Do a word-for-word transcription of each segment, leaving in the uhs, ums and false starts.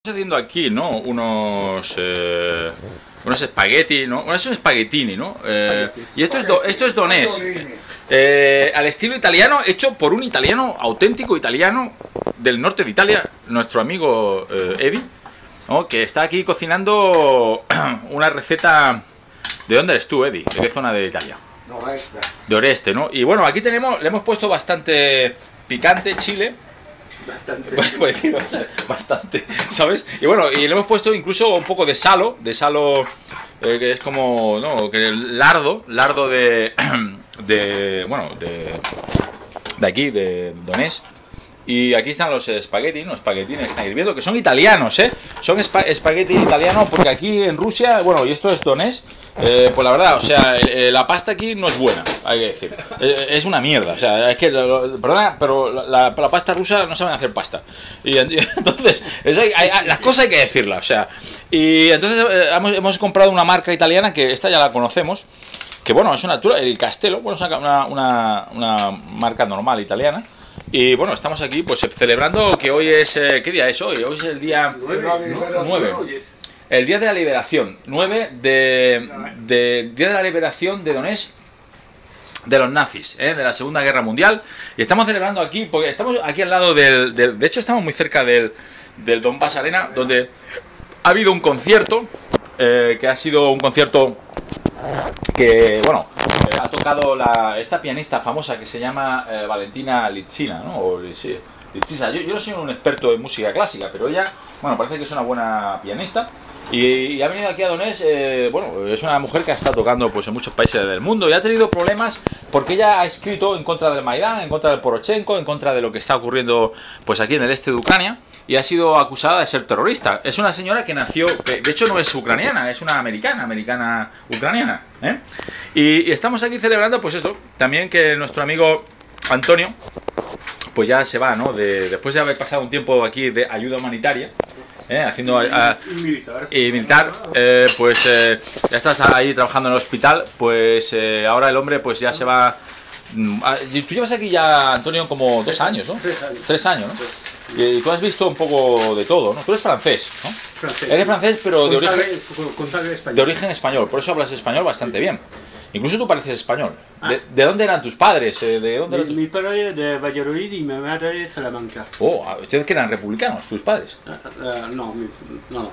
Haciendo aquí, ¿no? Unos eh, unos espagueti, ¿no? Bueno, es un espaguetini, ¿no? Eh, y esto es do, esto es donés, eh, al estilo italiano, hecho por un italiano auténtico italiano del norte de Italia, nuestro amigo eh, Eddie, ¿no? Que está aquí cocinando una receta. ¿De dónde eres tú, Eddie? ¿De qué zona de Italia? Noreste. De Oreste, ¿no? Y bueno, aquí tenemos, le hemos puesto bastante picante, chile. Bastante. Puede decir bastante, ¿sabes? Y bueno, y le hemos puesto incluso un poco de salo, de salo, eh, que es como, no, que el lardo, lardo de, de, bueno, de, de aquí, de Donés. Y aquí están los espagueti, los espaguetines que están hirviendo, que son italianos, ¿eh? Son espa espagueti italianos, porque aquí en Rusia, bueno, y esto es donés, eh, pues la verdad, o sea, eh, la pasta aquí no es buena, hay que decir. Eh, es una mierda, o sea, es que, lo, lo, perdona, pero la, la, la pasta rusa no saben hacer pasta. Y, y entonces, eso hay, hay, las cosas hay que decirlas, o sea. Y entonces eh, hemos, hemos comprado una marca italiana, que esta ya la conocemos, que bueno, es una, el Castello, bueno, es una, una, una marca normal italiana. Y bueno, estamos aquí pues celebrando que hoy es... Eh, ¿Qué día es hoy? Hoy es el día nueve. El día de la liberación. nueve de, de día de la liberación de Donés de los nazis, ¿eh? De la Segunda Guerra Mundial. Y estamos celebrando aquí, porque estamos aquí al lado del... del de hecho, estamos muy cerca del, del Donbass Arena, donde ha habido un concierto, eh, que ha sido un concierto que, bueno, eh, ha tocado la, esta pianista famosa que se llama eh, Valentina Litzina, ¿no? O, sí, Litzina. Yo, yo no soy un experto en música clásica, pero ella, bueno, parece que es una buena pianista. Y, y ha venido aquí a Donés, eh, bueno, es una mujer que ha estado tocando pues en muchos países del mundo y ha tenido problemas porque ella ha escrito en contra del Maidán, en contra del Poroshenko, en contra de lo que está ocurriendo pues aquí en el este de Ucrania, y ha sido acusada de ser terrorista. Es una señora que nació, que de hecho no es ucraniana, es una americana, americana ucraniana, ¿eh? Y, y estamos aquí celebrando pues esto, también que nuestro amigo Antonio pues ya se va, ¿no? De, después de haber pasado un tiempo aquí de ayuda humanitaria, ¿eh? Haciendo a, a, y militar, y militar eh, pues eh, ya estás ahí trabajando en el hospital, pues eh, ahora el hombre pues ya se va. A, tú llevas aquí ya, Antonio, como dos años, ¿no? Tres años. Tres años, ¿no? Y, y tú has visto un poco de todo, ¿no? Tú eres francés, ¿no? Francés. Eres francés, pero de origen, español. de origen español, por eso hablas español bastante bien. Incluso tú pareces español. ¿De, ¿de dónde eran tus padres? ¿De dónde mi, eran tus... mi padre de Valladolid y mi madre de Salamanca. Oh, ¿ustedes que eran republicanos, tus padres? Uh, uh, no, mi, no.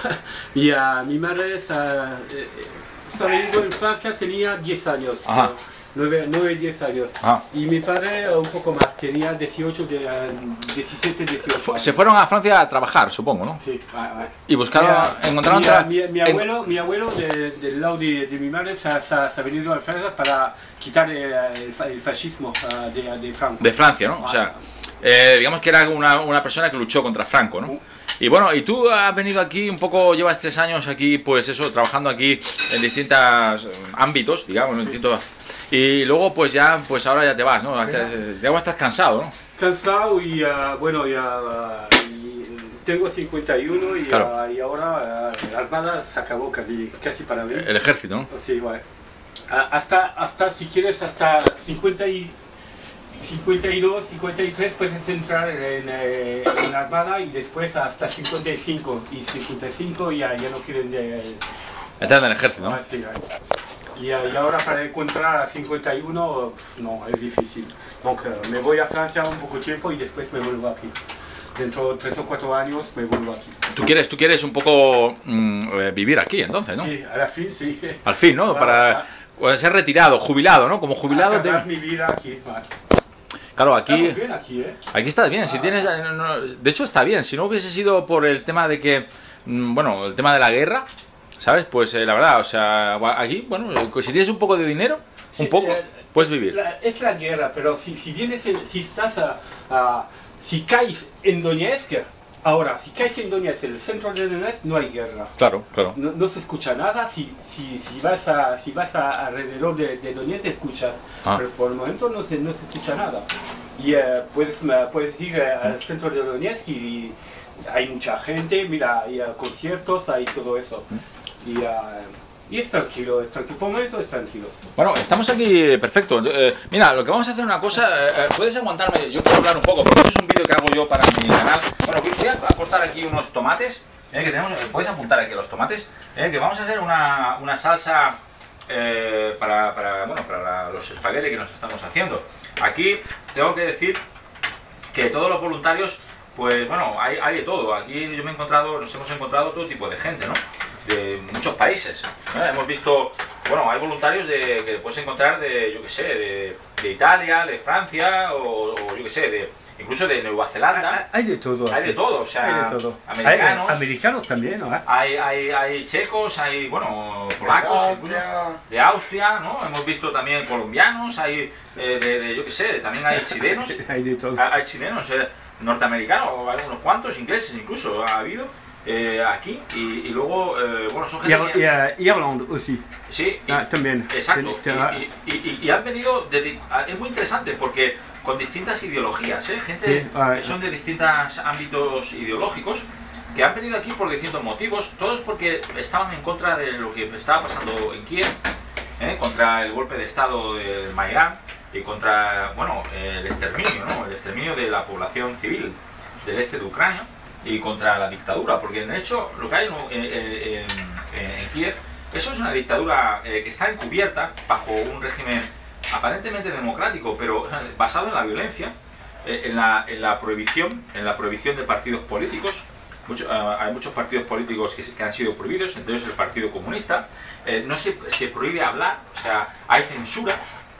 y uh, mi madre uh, se ha venido en Francia, tenía diez años. Ajá. nueve, diez años. Ah. Y mi padre un poco más, tenía dieciocho, diecisiete, dieciocho. Se fueron a Francia a trabajar, supongo, ¿no? Sí, ah, ah. Y buscaron, mi, encontraron... mi, mi, mi abuelo, en... mi abuelo de, del lado de, de mi madre se, se, se ha venido a Francia para quitar el, el, el fascismo uh, de, de Franco. De Francia, ¿no? O sea, eh, digamos que era una, una persona que luchó contra Franco, ¿no? Y bueno, y tú has venido aquí un poco, llevas tres años aquí, pues eso, trabajando aquí en distintos ámbitos, digamos, en distintos... Y luego pues ya, pues ahora ya te vas, ¿no? Ya estás cansado, ¿no? Cansado y uh, bueno, ya uh, y tengo cincuenta y uno y, claro. uh, y ahora uh, la armada se acabó casi, casi para mí. El ejército, ¿no? Sí, vale. Uh, hasta, hasta, si quieres, hasta cincuenta y dos, cincuenta y tres puedes entrar en, en, en la armada y después hasta cincuenta y cinco. Y cincuenta y cinco ya, ya no quieren... De, entrar en el ejército, ¿no? Uh, sí, vale. Y, y ahora para encontrar a cincuenta y uno, no, es difícil. Donc me voy a Francia un poco tiempo y después me vuelvo aquí. Dentro de tres o cuatro años me vuelvo aquí. ¿Tú quieres, tú quieres un poco mmm, vivir aquí entonces, no? Sí, al fin, sí. Al fin, ¿no? Para, para ser retirado, jubilado, ¿no? Como jubilado... Te... mi vida aquí, vale. Claro, aquí, bien aquí, ¿eh? Aquí estás bien, si tienes, no, de hecho está bien, si no hubiese sido por el tema de que, bueno, el tema de la guerra, ¿sabes? Pues eh, la verdad, o sea, aquí, bueno, si tienes un poco de dinero, un sí, poco, eh, puedes vivir. La, es la guerra, pero si, si vienes, en, si estás, a, a, si caes en Donetsk, ahora, si caes en Donetsk, en el centro de Donetsk, no hay guerra. Claro, claro. No, no se escucha nada, si, si, si vas, a, si vas a, alrededor de, de Donetsk escuchas, ah. pero por el momento no se, no se escucha nada. Y uh, puedes, puedes ir uh, al centro de Donetsk y hay mucha gente, mira, hay uh, conciertos, hay todo eso. Y, uh, Y es tranquilo, es tranquilo, por el momento es tranquilo. Bueno, estamos aquí, perfecto. Eh, mira, lo que vamos a hacer una cosa, eh, puedes aguantarme, yo puedo hablar un poco, porque esto es un vídeo que hago yo para mi canal. Bueno, voy a cortar aquí unos tomates, eh, que tenemos, puedes apuntar aquí los tomates, eh, que vamos a hacer una, una salsa eh, para, para, bueno, para la, los espaguetis que nos estamos haciendo. Aquí tengo que decir que todos los voluntarios, pues bueno, hay, hay de todo. Aquí yo me he encontrado, nos hemos encontrado todo tipo de gente, ¿no? De muchos países. ¿eh? Hemos visto, bueno, hay voluntarios de, que puedes encontrar de, yo qué sé, de, de Italia, de Francia, o, o yo qué sé, de, incluso de Nueva Zelanda. Hay de todo. Hay de todo, o sea, hay de todo. americanos. Hay, americanos también, ¿no? Hay, hay, hay checos, hay, bueno, polacos, Austria. de Austria, ¿no? Hemos visto también colombianos, hay, eh, de, de, yo qué sé, también hay chilenos. Hay de todo. Hay chilenos, eh, norteamericanos, hay unos cuantos, ingleses incluso, ha habido. Eh, aquí y, y luego, eh, bueno, son gente Y, que... y, y Irlanda aussi. Sí, y, Ah, también. exacto, Ten- y, y, y, y han venido, de, es muy interesante porque con distintas ideologías, ¿eh? Gente Sí, ah, que son de distintos ámbitos ideológicos, que han venido aquí por distintos motivos, todos porque estaban en contra de lo que estaba pasando en Kiev, ¿eh? Contra el golpe de estado del Maidán y contra, bueno, el exterminio, ¿no? El exterminio de la población civil del este de Ucrania y contra la dictadura, porque de hecho lo que hay en, en, en, en Kiev, eso es una dictadura eh, que está encubierta bajo un régimen aparentemente democrático, pero basado en la violencia, eh, en, la, en la prohibición, en la prohibición de partidos políticos. Mucho, uh, hay muchos partidos políticos que, que han sido prohibidos, entre ellos el Partido Comunista. Eh, no se, se prohíbe hablar, o sea, hay censura.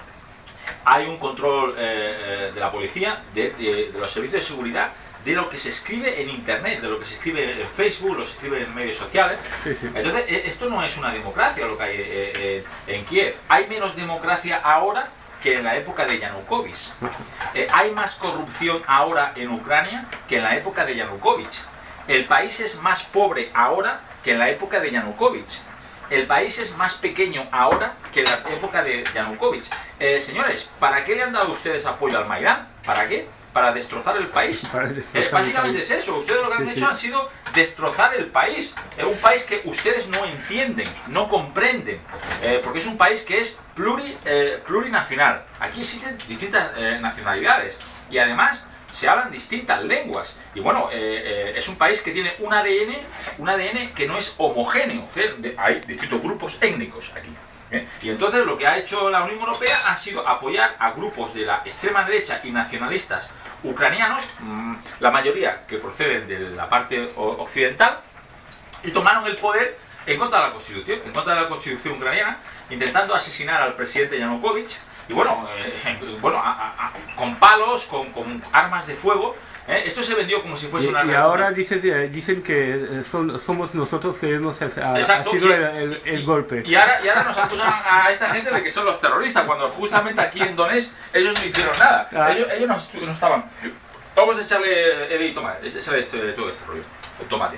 Hay un control eh, de la policía, de, de, de los servicios de seguridad, de lo que se escribe en internet, de lo que se escribe en Facebook, lo que se escribe en medios sociales. Sí, sí. Entonces, esto no es una democracia lo que hay eh, eh, en Kiev. Hay menos democracia ahora que en la época de Yanukovych. Eh, hay más corrupción ahora en Ucrania que en la época de Yanukovych. El país es más pobre ahora que en la época de Yanukovych. El país es más pequeño ahora que en la época de Yanukovych. Eh, señores, ¿para qué le han dado ustedes apoyo al Maidán? ¿Para qué? Para destrozar el país. destrozar Eh, básicamente el es eso. Ustedes lo que han Sí, hecho sí. han sido destrozar el país. Es un país que ustedes no entienden, no comprenden. Eh, porque es un país que es pluri, eh, plurinacional. Aquí existen distintas eh, nacionalidades. Y además se hablan distintas lenguas. Y bueno, eh, eh, es un país que tiene un A D N, un A D N que no es homogéneo. ¿eh? De- hay distintos grupos étnicos aquí. ¿eh? Y entonces lo que ha hecho la Unión Europea ha sido apoyar a grupos de la extrema derecha y nacionalistas ucranianos, mmm, la mayoría que proceden de la parte o- occidental, y tomaron el poder en contra de la Constitución, en contra de la Constitución ucraniana, intentando asesinar al presidente Yanukovych, y bueno, eh, bueno a- a- a- con palos, con, con armas de fuego. ¿eh? Esto se vendió como si fuese Y, una... y ahora dicen, eh, dicen que eh, son, somos nosotros que hemos ha, ha Exacto, sido y- el, el- el y- golpe. Y ahora, y ahora nos acusan a esta gente de que son los terroristas, cuando justamente aquí en Donetsk ellos no hicieron nada. Ah. Ellos, ellos no, estu- no estaban. Vamos a echarle, Eddie, toma, echarle este, todo este rollo, el tomate.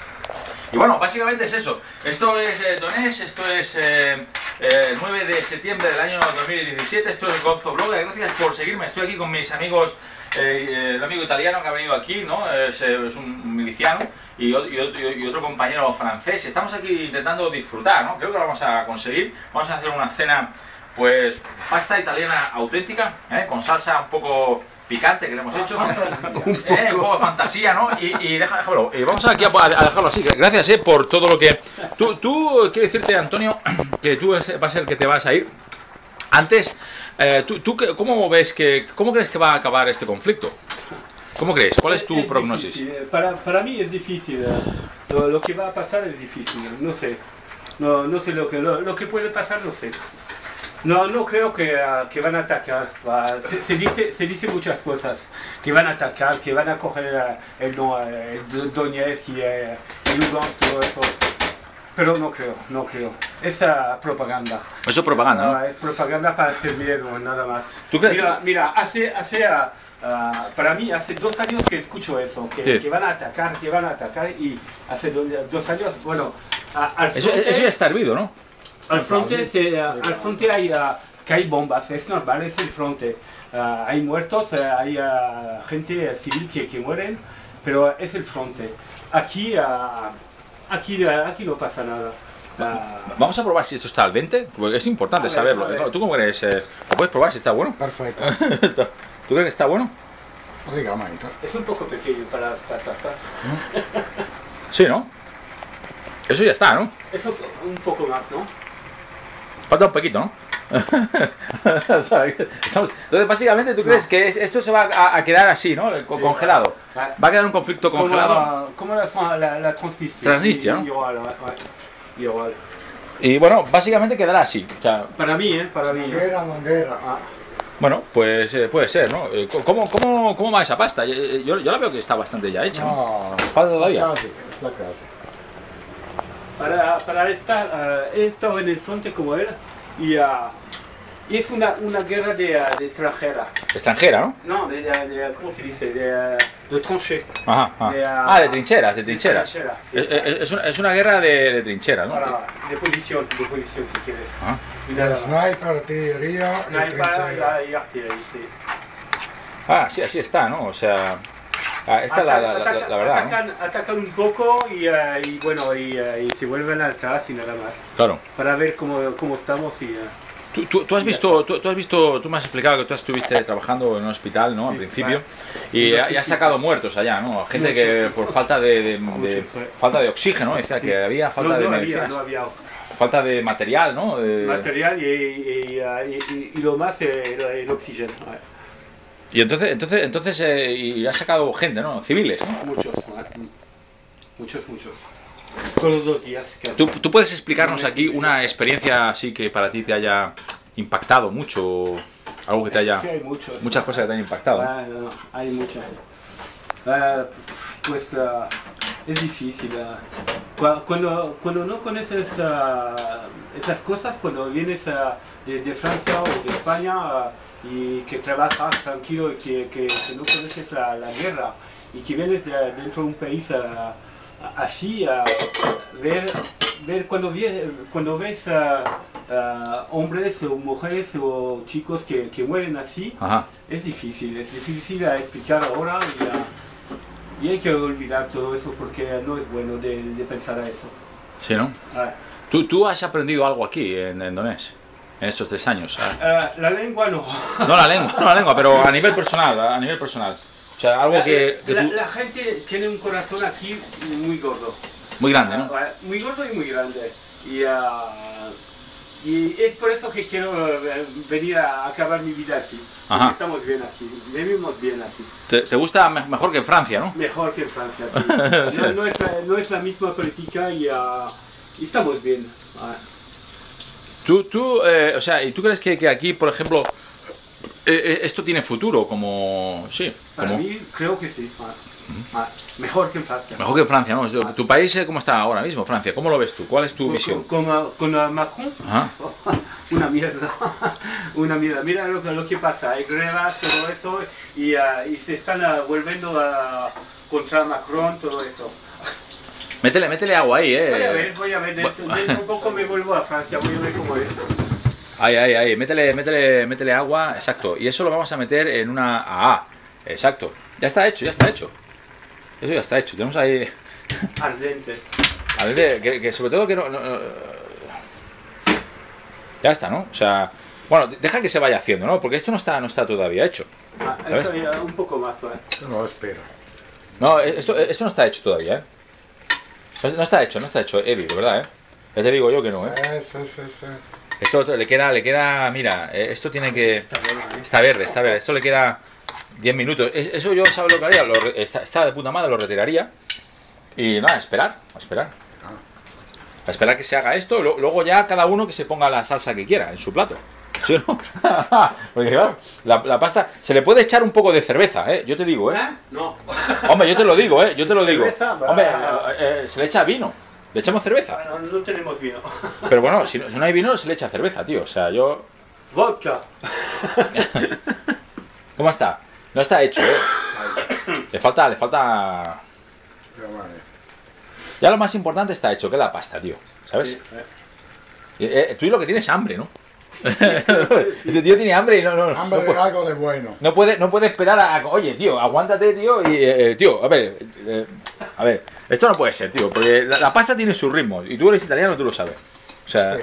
Y bueno, básicamente es eso. Esto es eh, Donetsk, esto es eh, eh, el nueve de septiembre del año dos mil diecisiete, esto es Gonzo Blog. Gracias por seguirme, estoy aquí con mis amigos, eh, eh, el amigo italiano que ha venido aquí, ¿no? Es, eh, es un miliciano, y, o- y o- y otro compañero francés. Estamos aquí intentando disfrutar, ¿no? Creo que lo vamos a conseguir. Vamos a hacer una cena, pues, pasta italiana auténtica, ¿eh? Con salsa un poco picante que le hemos hecho. Eh, un poco de fantasía, ¿no? Y, y deja, déjalo. Eh, vamos aquí a, a dejarlo así. Gracias, eh, por todo lo que... Tú, tú quiero decirte, Antonio, que tú es- va a ser el que te vas a ir. Antes, eh, ¿tú, tú qué- cómo ves que... ¿Cómo crees que va a acabar este conflicto? ¿Cómo crees? ¿Cuál es tu Es prognosis? difícil, eh, Para, para mí es difícil. eh. Lo, lo que va a pasar es difícil. No sé. No, no sé lo que, lo, lo que puede pasar, no sé. No, no creo que, ah, que van a atacar. Va, Se, se dice, se dice muchas cosas. Que van a atacar, que van a coger ah, el, Don- el Do- Donetsk y eh, el Lugansk, todo eso. Pero no creo, no creo. Es ah, propaganda. Eso es propaganda, ¿no? Ah, es propaganda para hacer miedo, nada más. ¿Tú crees? Mira, mira, hace, hace ah, ah, para mí hace dos años que escucho eso, que, Sí. que van a atacar, que van a atacar, y hace do- dos años, bueno, a- al Eso, frente, eso ya está hervido, ¿no? al frente, se- ah, al frente hay, ah, que hay bombas, es normal, es el frente. Ah, hay muertos, ah, hay ah, gente civil que, que mueren, pero es el frente. Aquí, ah, aquí, ah, aquí no pasa nada. Ah, Vamos a probar si esto está al dente, porque es importante A ver, saberlo. a ver. ¿No? ¿Tú cómo crees? Eh, ¿Lo puedes probar si está bueno? Perfetto. ¿Tú crees que está bueno? Praticamente. es un poco pequeño para esta taza. Sí, ¿no? Eso ya está, ¿no? Eso un poco más, ¿no? Falta un poquito, ¿no? ¿Sabes? Estamos- Entonces, básicamente, ¿tú crees que es- esto se va a, a quedar así, ¿no? Co- Sí. congelado. Ouais. Va a quedar un conflicto Como congelado. la, como la, la, la Transnistria. Transnistria, ¿no? Igual, ouais, ouais. Igual. Y bueno, básicamente quedará así. O sea, Para mí, ¿eh? Para mí. ¿eh? Era, non era. Ah, bueno, pues eh, puede ser, ¿no? Eh, ¿Cómo, cómo, ¿Cómo va esa pasta? Yo, yo, yo la veo que está bastante ya hecha, ¿no? No, Falta todavía. Casi, sta casi. para, para estar, ah, he estado en el frente como él y ah, es una, una guerra de, ah, de trinchera. Extranjera, ¿no? No, de, de, de- ¿cómo se dice? De, ah, de tranché. Ajá, ajá. De, ah, Ah, de trincheras, de trincheras. trincheras, sí. Eh, eh, Es una, es una guerra de, de trincheras, ¿no? Para, de posición, de posición si quieres. Ajá. Y Del nada. sniper, artilleria No e hay para trincea. y artillería, sí. Ah, sí, así está, ¿no? O sea, ah, esta es la, la, la, Atacan- la verdad, ¿no? atacan, atacan un poco y, ah, y bueno, y, ah, y se vuelven atrás y nada más. Claro. Para ver cómo, cómo estamos y... ah, Tú, tú, tú has visto, tú, tú has visto, tú me has explicado que tú estuviste trabajando en un hospital, ¿no? Al Sí, principio. claro. Y, ha- y has sacado muertos allá, ¿no? Gente que por falta de, de- de- Muchos, fue. falta de oxígeno, decía que había falta no, de no había, medicinas, no había falta de material, ¿no? De- material y, y, y, ah, y- y- y lo más eh, el, el oxígeno. ah, y entonces, entonces, entonces, eh, y has sacado gente, ¿no? Civiles, ¿no? Muchos, ah, muchos, muchos. Todos los días. casi. ¿Tú, tú puedes explicarnos aquí una experiencia así que para ti te haya impactado mucho, algo que te haya, Sí, hay muchos. muchas cosas que te hayan impactado, ¿no? Ah, no, hay muchas. Ah, pues ah, es difícil. ah. Cu- Cuando, cuando no conoces ah, esas cosas, cuando vienes ah, de, de Francia o de España ah, y que trabajas tranquilo y que, que- que no conoces la, la guerra y que vienes de- dentro de un país ah, así, ah, ver, ver cuando, vie- cuando ves ah, ah, hombres o mujeres o chicos que, que mueren así, Ajá. es difícil, es difícil a explicar ahora y, ah, y hay que olvidar todo eso porque no es bueno de, de pensar a eso. Sí, ¿no? Ah, ¿Tú, tú has aprendido algo aquí en, en Donetsk, en estos tres años? Ah, ah, la lengua no. No la lengua, no la lengua, pero a nivel personal, a nivel personal. O sea, algo que, que la, tú- la gente tiene un corazón aquí muy gordo. muy grande, ¿no? Ah, muy gordo y muy grande. Y, ah, y es por eso que quiero eh, venir a acabar mi vida aquí. Porque Ajá. estamos bien aquí, vivimos bien aquí. Te, te gusta me- mejor que en Francia, ¿no? Mejor que en Francia. Sí. Sí. No, no es la, no es la misma política y, ah, y estamos bien. Ah. Tú, tú eh, o sea, ¿y tú crees que, que aquí, por ejemplo, eh, eh, esto tiene futuro como... Sí, Para como... mí creo que sí. Ah. Ah, mejor que en Francia. Mejor que en Francia, ¿no? ¿Tu país eh, cómo está ahora mismo, Francia? ¿Cómo lo ves tú? ¿Cuál es tu Con, visión? con, con, con, ah, Macron, Ajá. una mierda, una mierda. Mira lo, que- lo que pasa, hay grevas, todo eso, y, ah, y se están ah, volviendo a, contra Macron, todo eso. Métele, métele agua ahí, ¿eh? Voy a ver, voy a ver, dentro, dentro un poco me vuelvo a Francia, voy a ver cómo es. Ahí, ahí, ahí. Métele, métele, métele agua, exacto. Y eso lo vamos a meter en una A A. Exacto. Ya está hecho, ya está hecho. Eso ya está hecho. Tenemos ahí... Ardente. A ver, que, que sobre todo que no, no- no- ya está, ¿no? O sea, bueno, deja que se vaya haciendo, ¿no? Porque esto no está, no está todavía hecho. Ah, ¿Sabes? eso ya, un poco más, ¿vale? No, espera. No, esto, esto no está hecho todavía, ¿eh? No, no está hecho, no está hecho, Eddie, de verdad, ¿eh? Ya te digo yo que no, ¿eh? Eh, sì, sì, sì. Esto le queda, le queda, mira, eh, esto tiene que... Está bueno, ¿eh? Está verde, está verde. Esto le queda diez minutos. Es- Eso yo, ¿sabes lo que haría? Lo re- está, está de puta madre, lo retiraría. Y nada, a esperar, a esperar. A esperar que se haga esto. lo- Luego ya cada uno que se ponga la salsa que quiera en su plato. ¿Sí o no? Porque claro, la, la pasta... Se le puede echar un poco de cerveza, ¿eh? Yo te digo, ¿eh? ¿Eh? No. Hombre, yo te lo digo, ¿eh? Yo te lo digo. ¿Cerveza? Va. Hombre, eh, eh, se le echa vino. Le echamos cerveza. Bueno, no tenemos vino. Pero bueno, si no, si no hay vino, se le echa cerveza, tío. O sea, yo... Vodka. ¿Cómo está? No está hecho, ¿eh? Le falta, le falta... Però, vale. Ya lo más importante está hecho, que es la pasta, tío. ¿Sabes? Sí, eh. Eh, eh, tú lo que tienes es hambre, ¿no? Este tío tiene hambre y no, no, no, Hambre de puede, algo de bueno. no puede, no puede esperar a, a- Oye, tío, aguántate, tío. Y, eh, eh, tío, a ver, eh, A ver, esto no puede ser, tío, porque la, la pasta tiene sus ritmos y tú eres italiano, tú lo sabes. O sea...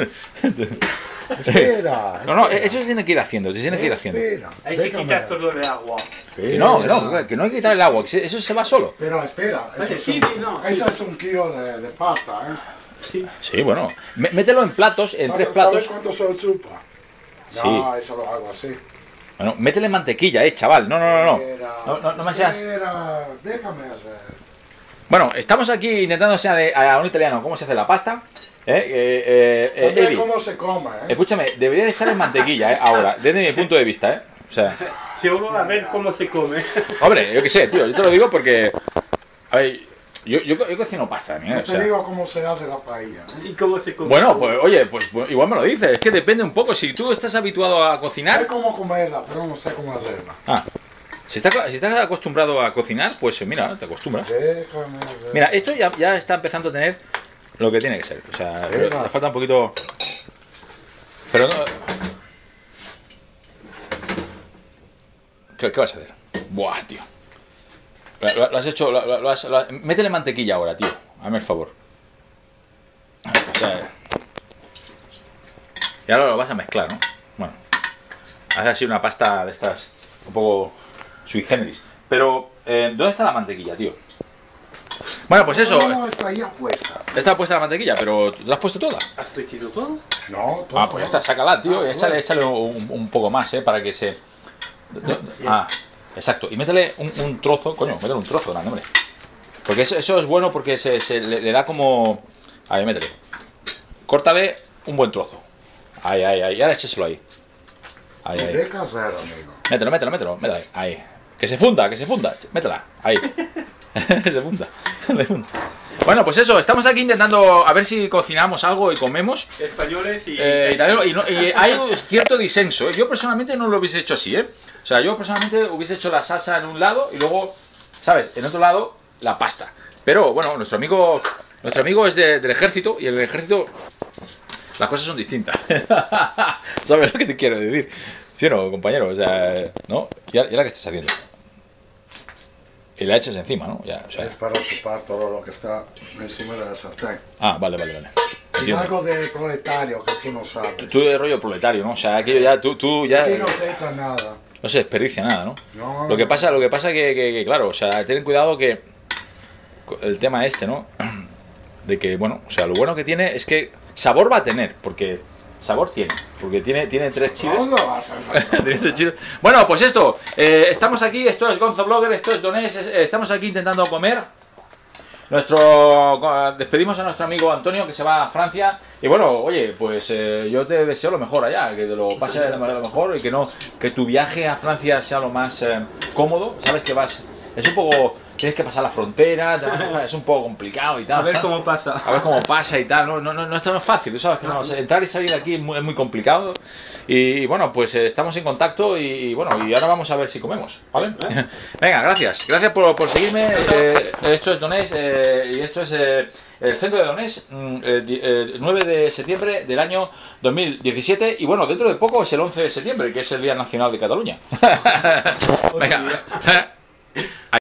Espera. No, no, eso se tiene que ir haciendo, se tiene que ir haciendo. Espera. Hay que déjame. quitar todo el agua. Que no, que no, que no hay que quitar el agua, que se- eso se va solo. Pero espera. Vale, Eso, sí, es un, sí, no, eso es un kilo de, de pasta, ¿eh? Sí. Sí, bueno, mé- mételo en platos, en tres ¿Sabes- platos. ¿Sabes cuánto se chupa? Sí. No, eso lo hago así. Bueno, métele mantequilla, eh, chaval. No, no, no, no. Espera, No, no, no me seas. Espera, déjame hacer. Bueno, estamos aquí intentando enseñarle a un italiano cómo se hace la pasta. Eh, eh, eh, eh, También Eddie, cómo se come, ¿eh? escúchame, deberías echarle mantequilla, eh, ahora, desde mi punto de vista, eh. O sea, Seguro a ver cómo se come. hombre, yo qué sé, tío, yo te lo digo porque. A ver, yo, yo, yo cocino pasta también, eh, No o te sea. digo cómo se hace la paella. ¿eh? ¿Y cómo se come? Bueno, pues oye, pues, pues igual me lo dices, es que depende un poco. Si tú estás habituado a Sé cocinar. cómo comerla, pero no sé cómo hacerla. Ah, si estás, si estás acostumbrado a cocinar, pues mira, te acostumbras. Déjame hacer. Mira, esto ya, ya está empezando a tener lo que tiene que ser. O sea, le, le falta un poquito. Pero no. ¿Qué, qué vas a hacer? Buah, tío. Lo, lo- lo has hecho. Lo, lo- lo has, lo has- métele mantequilla ahora, tío. Hazme el favor. O sea. Y ahora lo vas a mezclar, ¿no? Bueno. Haces así una pasta de estas. Un poco sui generis. Pero, eh, ¿dónde está la mantequilla, tío? Bueno, pues eso. No, no, está ya puesta. Está puesta la mantequilla, pero ¿tú la has puesto toda? ¿Has metido todo? No, todo. Ah, pues ya está, sácala, tío. Ah, Y échale, bueno. échale un, un poco más, ¿eh? Para que se... Ah, exacto. Y métele un, un trozo, coño, métele un trozo grande, hombre. Porque eso, eso es bueno porque se, se le, le da como... Ahí, métele. Córtale un buen trozo. Ahí, ahí, ahí. Y ahora écheselo ahí. Ahí, ahí. De casero, amigo. Mételo, mételo, mételo. Mételo ahí. Ahí. Que se funda, que se funda. Métela. Ahí. Que se funda. Se funda. Bueno, pues eso, estamos aquí intentando a ver si cocinamos algo y comemos. Españoles y... Eh, italiano, y, no- y hay un cierto disenso, ¿eh? Yo personalmente no lo hubiese hecho así, ¿eh? O sea, yo personalmente hubiese hecho la salsa en un lado y luego, ¿sabes? En otro lado, la pasta. Pero bueno, nuestro amigo nuestro amigo es de- del ejército y en el ejército las cosas son distintas. ¿Sabes lo que te quiero decir? ¿Sí o no, compañero? O sea, ¿no? ¿Y ahora y ahora qué estás haciendo? Y la echas encima, ¿no? Ya, o sea. Es para chupar todo lo que está encima de la sartén. Ah, vale, vale, vale. Es Entiendo. algo de proletario que tú no sabes. Tú de rollo proletario, ¿no? O sea, aquello ya, tú, tú ya... Aquí no se echa nada. No se desperdicia nada, ¿no? No, Lo que no. pasa, lo que pasa que, que, que, claro, o sea, ten cuidado que el tema este, ¿no? De que, bueno, o sea, lo bueno que tiene es que sabor va a tener, porque sabor tiene, porque tiene, tiene tres chiles. ¿Dónde vas a sacar? Tiene tres chiles. Bueno, pues esto, eh, estamos aquí, esto es Gonzo Blogger, esto es Donés, es- eh, estamos aquí intentando comer. Nuestro despedimos a nuestro amigo Antonio que se va a Francia y bueno, oye, pues eh, yo te deseo lo mejor allá, que te lo pases de lo mejor y que no que tu viaje a Francia sea lo más eh, cómodo, sabes que vas es un poco tienes que pasar la frontera, te- es un poco complicado y tal. A ver ¿sabes? cómo pasa. A ver cómo pasa y tal, no, no, no, no es tan fácil, tú sabes que no, o sea, entrar y salir de aquí es muy, es muy complicado y bueno, pues eh, estamos en contacto y, y, bueno, y ahora vamos a ver si comemos, ¿vale? Venga, gracias, gracias por, por seguirme, eh, esto es Donés eh, y esto es eh, el centro de Donés, mm, eh, di- eh, nueve de septiembre del año dos mil diecisiete y bueno, dentro de poco es el once de septiembre, que es el Día Nacional de Cataluña. Venga.